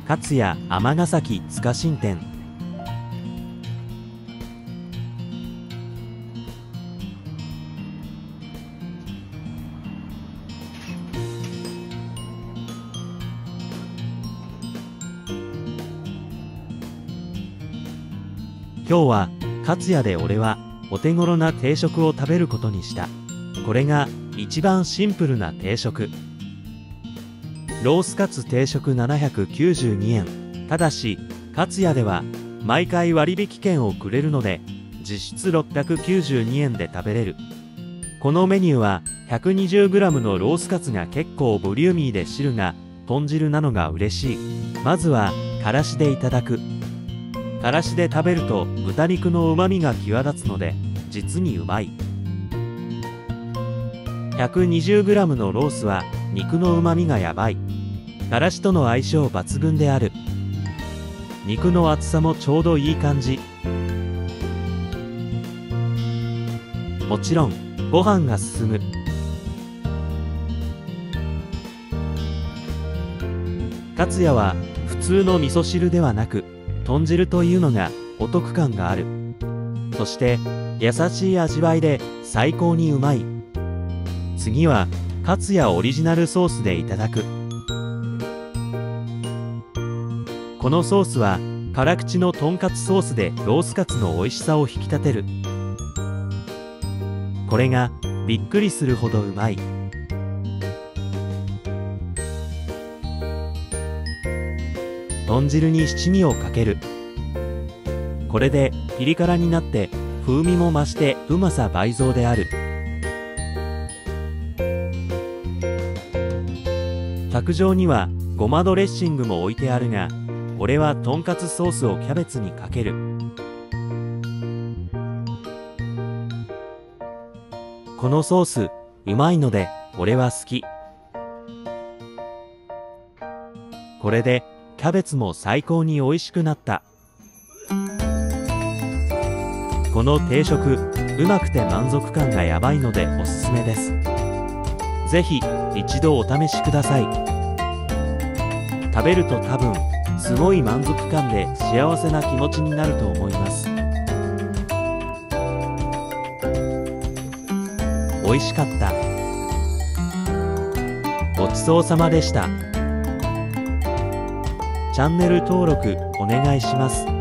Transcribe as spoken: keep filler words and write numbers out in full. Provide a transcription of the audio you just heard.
勝谷尼崎塚新店。今日は勝谷で俺はお手頃な定食を食べることにした。これが一番シンプルな定食。ロースカツ定食ななひゃくきゅうじゅうにえん。ただし勝谷では毎回割引券をくれるので実質ろっぴゃくきゅうじゅうにえんで食べれる。このメニューは ひゃくにじゅうグラム のロースカツが結構ボリューミーで汁が豚汁なのが嬉しい。まずはからしでいただく。からしで食べると豚肉の旨みが際立つので実にうまい。 ひゃくにじゅうグラム のロースは肉の旨みがやばい。からしとの相性抜群である。肉の厚さもちょうどいい感じ。もちろんご飯が進む。勝谷は普通の味噌汁ではなく豚汁というのがお得感がある。そして優しい味わいで最高にうまい。次は勝谷オリジナルソースでいただく。このソースは辛口のとんかつソースでロースカツの美味しさを引き立てる。これがびっくりするほどうまい。豚汁に七味をかける。これでピリ辛になって風味も増してうまさ倍増である。卓上にはごまドレッシングも置いてあるが、俺はとんかつソースをキャベツにかける。このソースうまいので俺は好き。これでキャベツも最高に美味しくなった。この定食うまくて満足感がやばいのでおすすめです。ぜひ一度お試しください。食べると多分すごい満足感で幸せな気持ちになると思います。美味しかった。ごちそうさまでした。チャンネル登録お願いします。